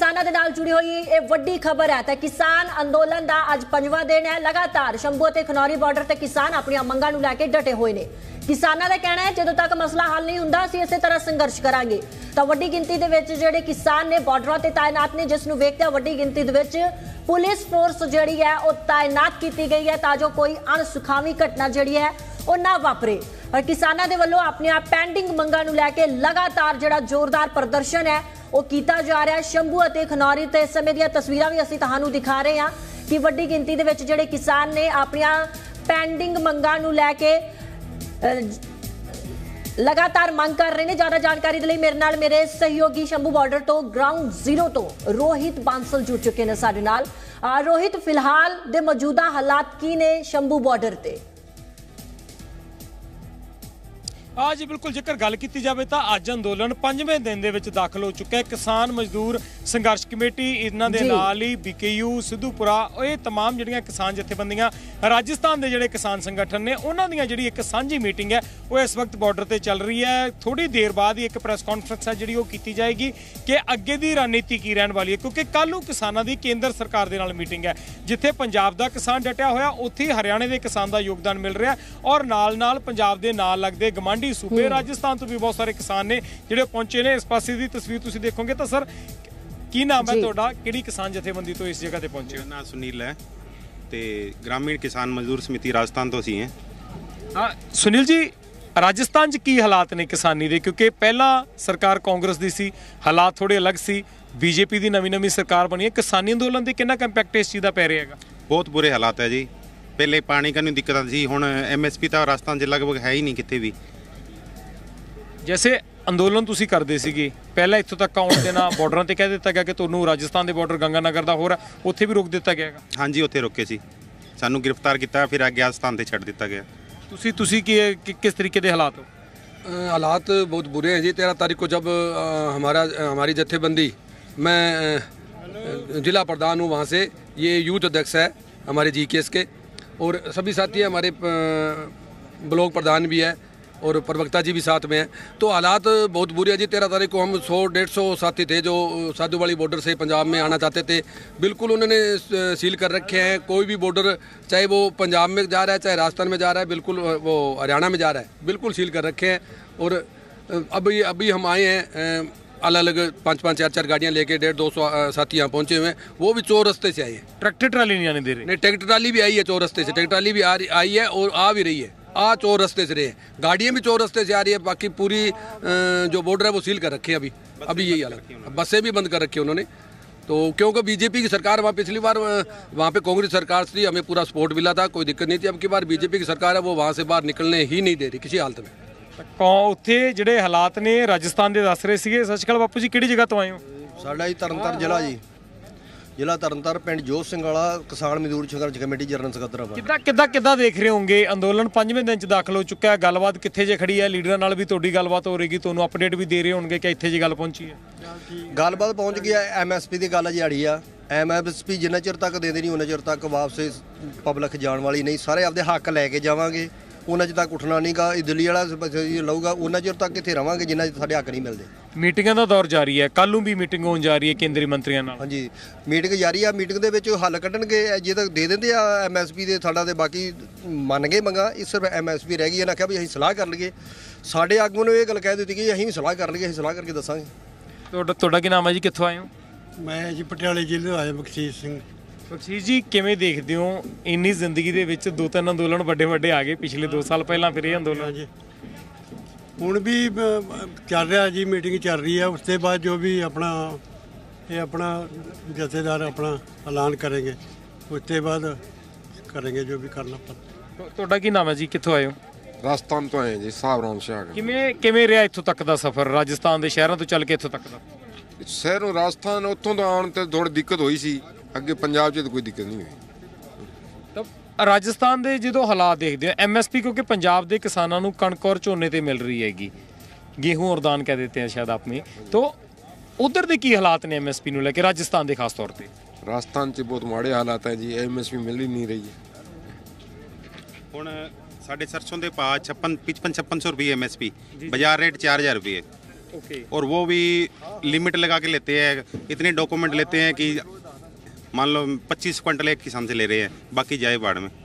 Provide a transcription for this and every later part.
किसानों के नाल जुड़ी हुई ये वड्डी खबर है। तो किसान अंदोलन का अज 5वां दिन है। लगातार शंभू ते खनौरी बॉर्डर से किसान अपन मंगां नूं लैके डटे हुए ने। किसानों का कहना है जो तक मसला हल नहीं हुंदा असीं इसे तरह संघर्ष करांगे। तो वड्डी गिनती दे विच जिहड़े किसान ने बॉर्डरों ते तैनात ने, जिस नूं वेखदे वड्डी गिनती दे विच पुलिस फोर्स जिहड़ी है वो तैनात की गई है ताजो कोई अणसुखावी घटना जिहड़ी है वो ना वापरे। और किसानों के वल्लों अपनी पेंडिंग मंगां नूं लैके लगातार जिहड़ा जोरदार प्रदर्शन है वो किया जा रहा है। शंभू और खनौरी ते इस समय दी तस्वीरां भी असीं तुहानूं दिखा रहे हैं कि वड्डी गिनती दे विच जिहड़े किसान ने अपनी पेंडिंग मंगां नूं लैके लगातार मांग कर रहे हैं। ज्यादा जानकारी के लिए मेरे नाल मेरे सहयोगी शंभू बॉर्डर तो ग्राउंड जीरो तो रोहित बांसल जुड़ चुके हैं साडे नाल। रोहित, फिलहाल दे मौजूदा हालात की ने शंभू बॉर्डर ते? हाँ जी बिल्कुल, जेकर गल की जाए तो अज अंदोलन 5वें दिन दे विच दाखिल हो चुका है। किसान मजदूर संघर्ष कमेटी इन्हां दे नाल ही BKU सिद्धूपुरा ये तमाम जिहड़ियां किसान जथेबंदियां राजस्थान के जिहड़े किसान संगठन ने उन्हां दियां जिहड़ी एक सांझी मीटिंग है वो इस वक्त बॉर्डर ते चल रही है। थोड़ी देर बाद ही एक प्रैस कॉन्फ्रेंस है जिहड़ी वो कीती जाएगी कि अगे दी रणनीति की रहने वाली है, क्योंकि कल नूं किसानां दी केंद्र सरकार दे नाल मीटिंग है। जिथे पंजाब दा किसान डटिया होया उत्थे हरियाणे दे किसान दा योगदान मिल रहा है और नाल नाल पंजाब दे नाल लगदे गवांढी सूबे राजस्थान तो भी बहुत सारे किसान ने जिहड़े पहुंचे ने। इस पासे दी तस्वीर तुसीं देखोगे तो सर की नाम है तुहाडा, किहड़ी किसान जथेबंदी तो इस जगह ते पहुंचे? मेरा नाम सुनील है ते ग्रामीण किसान मजदूर समिति राजस्थान तो असीं हैं। हाँ सुनील जी, राजस्थान च की हालात ने किसानी दे? क्योंकि पहला सरकार कांग्रेस दी सी, हालात थोड़े अलग सी, बीजेपी दी नवीं सरकार बनी है। किसानी अंदोलन ते कितना इंपैक्ट इस चीज़ का पै रहा है? बहुत बुरे हालात है जी। पहले पानी का नहीं दिक्कत सी, हुण MSP तो राजस्थान च लगभग है ही नहीं कितने भी। जैसे अंदोलन तुसी करदे सीगे पहला इत्थों तक आउण देना, बॉर्डर ते कह दिता गया कि तुहानूं राजस्थान के बॉर्डर गंगानगर का हो रहा, उत्थे भी रोक दिता गया? हाँ जी, उत्थे रोके सी, सानूं गिरफ्तार किया फिर अगे राजस्थान से छड्ड दिता गया। तुसी किस तरीके के हालात हो? हालात बहुत बुरे हैं जी। 13 तारीख को जब हमारी जत्थेबंदी, मैं जिला प्रधान हूँ वहाँ से, ये यूथ अध्यक्ष है हमारे GKS के, और सभी साथी हमारे ब्लॉक प्रधान भी है और प्रवक्ता जी भी साथ में हैं। तो हालात बहुत बुरे हैं जी। 13 तारीख को हम 100-150 साथी थे जो साधुवाली बॉर्डर से पंजाब में आना चाहते थे, बिल्कुल उन्होंने सील कर रखे हैं। कोई भी बॉर्डर चाहे वो पंजाब में जा रहा है चाहे राजस्थान में जा रहा है, बिल्कुल वो हरियाणा में जा रहा है, बिल्कुल सील कर रखे हैं। और अभी हम आए हैं अलग अलग 5-5, 4-4 गाड़ियाँ लेके 150-200 साथी यहाँ पहुँचे हुए हैं। वो भी चोर रास्ते से आए हैं। ट्रैक्टर ट्राली नहीं आने दे रहे? नहीं, ट्रैक्टर ट्राली भी आई है चोर रास्ते से, ट्रैक्टर ट्राली भी आई है और आ भी रही है। चोर रास्ते से रहे, गाड़ियाँ भी चोर रास्ते से आ रही है। बाकी पूरी जो बॉर्डर है वो सील कर रखे हैं अभी यही हालत। बसें भी बंद कर रखी है उन्होंने। तो क्योंकि बीजेपी की सरकार वहाँ पिछली बार वहाँ पे कांग्रेस सरकार थी, हमें पूरा सपोर्ट मिला था, कोई दिक्कत नहीं थी। अब की बार बीजेपी की सरकार है वो वहाँ से बाहर निकलने ही नहीं दे रही किसी हालत में। उत्थे जिहड़े हालात ने राजस्थान के दस रहे थे। सत श्री अकाल बापू जी, किहड़ी जगह तो आए हो? साडा जी तरनताਰਨ जिला जी, जिला तरनताਰਨ, पिंड जोत सिंह वाला, किसान मजदूर संघर्ष कमेटी जनरल सकੱਤਰ। किद्दां देख रहे होंगे अंदोलन 5वें दिन च दाखिल हो चुका है, गलबात कित्थे जे खड़ी है? लीडरां नाल भी तुहाडी गलबात हो रही, तुहानूं अपडेट भी दे रहे होणगे कि इत्थे जी गल पहुंची है? गलबात पहुंच गई है। MSP की गल जी आ, MSP जिन्ना चिर तक दे देनी उन्ना चिर तक वापस पब्लिक जाण वाली नहीं। सारे आपदे हक लैके जावांगे, उन्ना चिर तक उठना नहीं गा। दिल्ली वाला लऊगा उन्ना चिर तक इत्थे रवांगे जिन्ना चिर साडे हक नहीं मिलते। मीटिंगां दा दौर जारी है, कल नूं भी मीटिंग होण जा रही है केंद्रीय मंत्रियों नाल? हाँ जी, मीटिंग जारी आ। मीटिंग दे विच हल कड्ढणगे, जे तक दे दिंदे आ MSP दे साडा, ते बाकी मन गए मंगा। इस सिर्फ MSP रह गई। इन्हां आख्या भी असीं सलाह कर लईए। साडे आगूआं नूं इह गल कह दित्ती कि असीं भी सलाह कर लईए, असीं सलाह करके दस्सांगे। तुहाडा की नाम है जी, कित्थों आए हो? मैं जी पटियाले जिले तो आया, बख्शीश सिंह। बख्शीश जी, किवें देखदे हो इन्नी जिंदगी दे विच 2-3 अंदोलन ਵੱਡੇ आ गए, पिछले 2 साल पहला फिर ये अंदोलन जी ਹੁਣ भी चल रहा जी, मीटिंग चल रही है। उसके बाद जो भी अपना जथेदार अपना ऐलान करेंगे, उसके बाद करेंगे जो भी करना पड़ता। ਤੁਹਾਡਾ ਕੀ ਨਾਮ ਹੈ ਜੀ, ਕਿੱਥੋਂ ਆਏ ਹੋ? राजस्थान तो आए जी, साहब शाह। ਕਿਵੇਂ ਰਿਹਾ ਇੱਥੋਂ ਤੱਕ ਦਾ ਸਫ਼ਰ, ਰਾਜਸਥਾਨ ਦੇ ਸ਼ਹਿਰਾਂ ਤੋਂ ਚੱਲ ਕੇ ਇੱਥੋਂ ਤੱਕ ਦਾ? शहरों राजस्थान उत्थों तो आने तो थोड़ी दिक्कत हुई सी, अगे पंजाब च तो कोई दिक्कत नहीं हुई। राजस्थान के जो हालात देखते हो, MSP क्योंकि पंजाब के किसानों को कणक और झोने ते मिल रही हैगी, गेहूं और दान कह देते हैं शायद अपनी, तो उधर के की हालात ने MSP नूं लेके राजस्थान के खास तौर पे? राजस्थान से बहुत माड़े हालात हैं जी, MSP मिल ही नहीं रही है। हुण साडे सरसों के भाव 55-5600 रुपये MSP, बाजार रेट 4000 रुपये। ओके। और वो भी लिमिट लगा के लेते हैं, इतने डॉक्यूमेंट लेते हैं कि मान लो 25 क्विंटल एक किसान से ले रहे हैं, बाकी जाए बाढ़ में।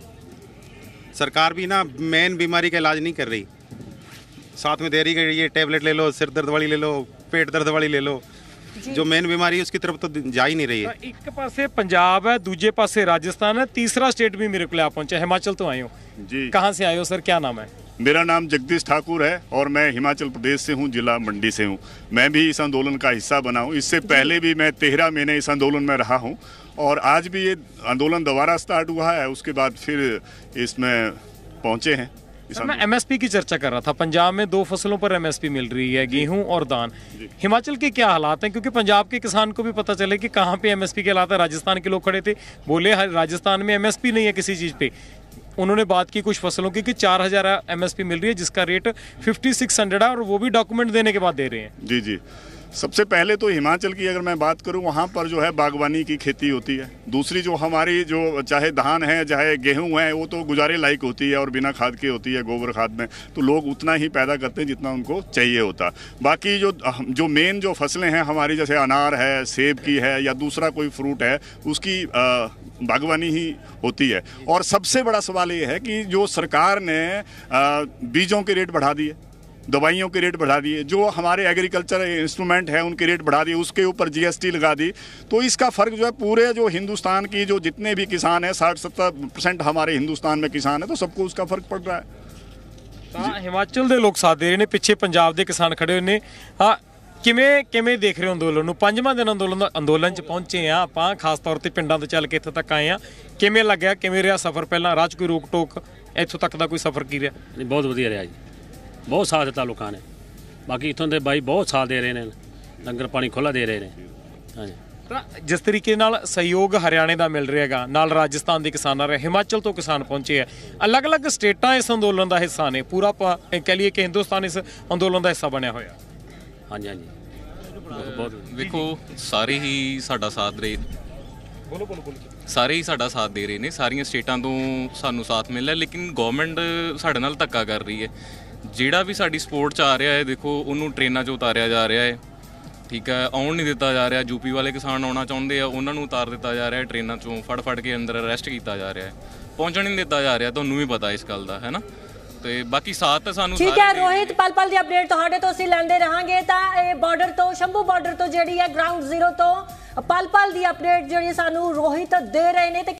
सरकार भी ना मेन बीमारी का इलाज नहीं कर रही, साथ में दे रही है ये टैबलेट ले लो, सिर दर्द वाली ले लो, पेट दर्द वाली ले लो, जो मेन बीमारी है उसकी तरफ तो जा ही नहीं रही है। एक पासे पंजाब है, दूजे पासे राजस्थान है, तीसरा स्टेट भी मेरे को आप पहुंचे, हिमाचल तो आए हो जी। कहाँ से आए हो सर, क्या नाम है? मेरा नाम जगदीश ठाकुर है और मैं हिमाचल प्रदेश से हूँ, जिला मंडी से हूँ। मैं भी इस आंदोलन का हिस्सा बना हूँ। इससे पहले भी मैं 13 महीने इस आंदोलन में रहा हूँ और आज भी ये आंदोलन दोबारा स्टार्ट हुआ है, उसके बाद फिर इसमें पहुँचे हैं। सर मैं एमएसपी की चर्चा कर रहा था, पंजाब में 2 फसलों पर एमएसपी मिल रही है, गेहूं और धान। हिमाचल के क्या हालात हैं, क्योंकि पंजाब के किसान को भी पता चले कि कहाँ पे एमएसपी के हालात है। राजस्थान के लोग खड़े थे, बोले राजस्थान में एमएसपी नहीं है किसी चीज़ पे। उन्होंने बात की कुछ फसलों की कि 4000 एमएसपी मिल रही है, जिसका रेट 5600 है, और वो भी डॉक्यूमेंट देने के बाद दे रहे हैं। जी जी। सबसे पहले तो हिमाचल की अगर मैं बात करूं, वहाँ पर जो है बागवानी की खेती होती है। दूसरी जो हमारी जो चाहे धान है चाहे गेहूं है, वो तो गुजारे लायक होती है और बिना खाद के होती है, गोबर खाद में, तो लोग उतना ही पैदा करते हैं जितना उनको चाहिए होता। बाकी जो मेन जो फसलें हैं हमारी, जैसे अनार है, सेब की है या दूसरा कोई फ्रूट है, उसकी बागवानी ही होती है। और सबसे बड़ा सवाल ये है कि जो सरकार ने बीजों के रेट बढ़ा दिए, दवाइयों के रेट बढ़ा दिए, जो हमारे एग्रीकल्चर इंस्ट्रूमेंट है उनके रेट बढ़ा दिए, उसके ऊपर जीएसटी लगा दी, तो इसका फ़र्क जो है पूरे जो हिंदुस्तान की जो जितने भी किसान हैं, 60-70% हमारे हिंदुस्तान में किसान है, तो सबको उसका फ़र्क पड़ रहा है। हिमाचल के लोग साथ दे रहे हैं, पिछे पंजाब के किसान खड़े हुए ने। हाँ, ਕਿਵੇਂ ਦੇਖ ਰਹੇ ਹੋ ਅੰਦੋਲਨ ਨੂੰ? 5ਵਾਂ ਦਿਨ ਅੰਦੋਲਨ 'ਚ ਪਹੁੰਚੇ ਆ ਆਪਾਂ, ਖਾਸ ਤੌਰ ਤੇ ਪਿੰਡਾਂ ਤੋਂ ਚੱਲ ਕੇ ਇੱਥੇ ਤੱਕ ਆਏ ਆ। ਕਿਵੇਂ ਲੱਗਿਆ, ਕਿਵੇਂ ਰਿਹਾ ਸਫ਼ਰ? ਪਹਿਲਾਂ ਰਾਹ 'ਚ ਕੋਈ ਰੋਕ ਟੋਕ, ਇੱਥੋਂ ਤੱਕ ਦਾ ਕੋਈ ਸਫ਼ਰ ਕੀ ਰਿਹਾ? ਬਹੁਤ ਵਧੀਆ ਰਿਹਾ ਜੀ, ਬਹੁਤ ਸਾਥ ਦਿੱਤਾ ਲੋਕਾਂ ਨੇ। ਬਾਕੀ ਇੱਥੋਂ ਦੇ ਬਾਈ ਬਹੁਤ ਸਾਥ ਦੇ ਰਹੇ ਨੇ, ਲੰਗਰ ਪਾਣੀ ਖੁੱਲ੍ਹਾ ਦੇ ਰਹੇ ਨੇ। ਹਾਂਜੀ, ਤਾਂ ਜਿਸ ਤਰੀਕੇ ਨਾਲ ਸਹਿਯੋਗ ਹਰਿਆਣੇ ਦਾ ਮਿਲ ਰਿਹਾ ਹੈਗਾ, ਨਾਲ ਰਾਜਸਥਾਨ ਦੇ ਕਿਸਾਨਾਂ ਰਹੇ, ਹਿਮਾਚਲ ਤੋਂ ਕਿਸਾਨ ਪਹੁੰਚੇ ਆ, ਅਲੱਗ-ਅਲੱਗ ਸਟੇਟਾਂ ਇਸ ਅੰਦੋਲਨ ਦਾ ਹਿੱਸਾ ਨੇ, ਪੂਰਾ ਕਹਿ ਲਈਏ ਕਿ ਹਿੰਦੁਸਤਾਨ ਇਸ ਅੰਦੋਲਨ ਦਾ ਹਿੱਸਾ ਬਣਿਆ ਹੋਇਆ। ਹਾਂਜੀ ਹਾਂਜੀ, ਬਹੁਤ ਵੇਖੋ ਸਾਰੇ ਹੀ ਸਾਡਾ ਸਾਥ ਦੇ ਸਾਰੇ ਹੀ ਸਾਡਾ ਸਾਥ ਦੇ ਰਹੇ ਨੇ, ਸਾਰੀਆਂ ਸਟੇਟਾਂ ਤੋਂ ਸਾਨੂੰ ਸਾਥ ਮਿਲ ਰਿਹਾ, ਲੇਕਿਨ ਗਵਰਨਮੈਂਟ ਸਾਡੇ ਨਾਲ ਧੱਕਾ ਕਰ ਰਹੀ ਹੈ। ਜਿਹੜਾ ਵੀ ਸਾਡੀ ਸਪੋਰਟ 'ਚ ਆ ਰਿਹਾ ਹੈ, ਦੇਖੋ ਉਹਨੂੰ ਟ੍ਰੇਨਾਂ 'ਚ ਉਤਾਰਿਆ ਜਾ ਰਿਹਾ ਹੈ, ਠੀਕ ਹੈ, ਆਉਣ ਨਹੀਂ ਦਿੱਤਾ ਜਾ ਰਿਹਾ। ਯੂਪੀ ਵਾਲੇ ਕਿਸਾਨ ਆਉਣਾ ਚਾਹੁੰਦੇ ਆ, ਉਹਨਾਂ ਨੂੰ ਉਤਾਰ ਦਿੱਤਾ ਜਾ ਰਿਹਾ ਟ੍ਰੇਨਾਂ 'ਚੋਂ, ਫੜ ਕੇ ਅੰਦਰ ਅਰੈਸਟ ਕੀਤਾ ਜਾ ਰਿਹਾ ਹੈ, ਪਹੁੰਚਣ ਨਹੀਂ ਦਿੱਤਾ ਜਾ ਰਿਹਾ। ਤੁਹਾਨੂੰ ਵੀ ਪਤਾ ਇਸ ਗੱਲ ਦਾ, ਹੈ ਨਾ। ਤੇ ਬਾਕੀ ਸਾਥ ਤਾਂ ਸਾਨੂੰ ਠੀਕ ਹੈ ਰੋਹਿਤ, ਪਲ ਦੀ ਅਪਡੇਟ ਤੁਹਾਡੇ ਤੋਂ ਅਸੀਂ ਲੈਂਦੇ ਰਹਾਂਗੇ। ਤਾਂ ਇਹ ਬਾਰਡਰ ਤੋਂ, ਸ਼ੰਭੂ ਬਾਰਡਰ ਤੋਂ ਜਿਹੜੀ ਹੈ ਗਰਾਊਂਡ ਜ਼ੀਰੋ ਤੋਂ ਪਲ ਦੀ ਅਪਡੇਟ ਜਿਹੜੀ ਸਾਨੂੰ ਰੋਹਿਤ ਦੇ ਰਹੇ ਨੇ। ਤੇ